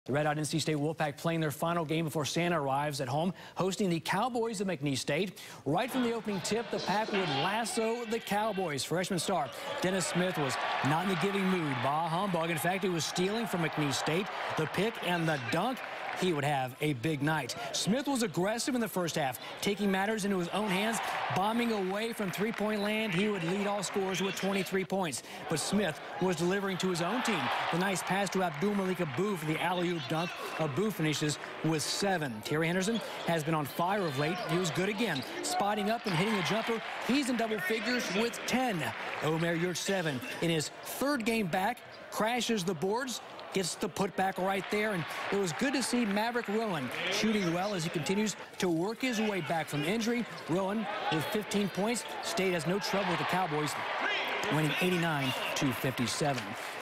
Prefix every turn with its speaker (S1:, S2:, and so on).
S1: The red-hot NC State Wolfpack playing their final game before Santa arrives at home, hosting the Cowboys of McNeese State. Right from the opening tip, the Pack would lasso the Cowboys. Freshman star Dennis Smith was not in the giving mood. Bah humbug. In fact, he was stealing from McNeese State. The pick and the dunk. He would have a big night. Smith was aggressive in the first half, taking matters into his own hands, bombing away from three-point land. He would lead all scorers with 23 points. But Smith was delivering to his own team. The nice pass to Abdul-Malik Abu for the alley-oop dunk. Abu finishes with 7. Terry Henderson has been on fire of late. He was good again, spotting up and hitting a jumper. He's in double figures with 10. Omer Yurtseven, in his third game back, crashes the boards, gets the putback right there, and it was good to see Maverick Rowan shooting well as he continues to work his way back from injury. Rowan with 15 points. State has no trouble with the Cowboys, winning 89-57.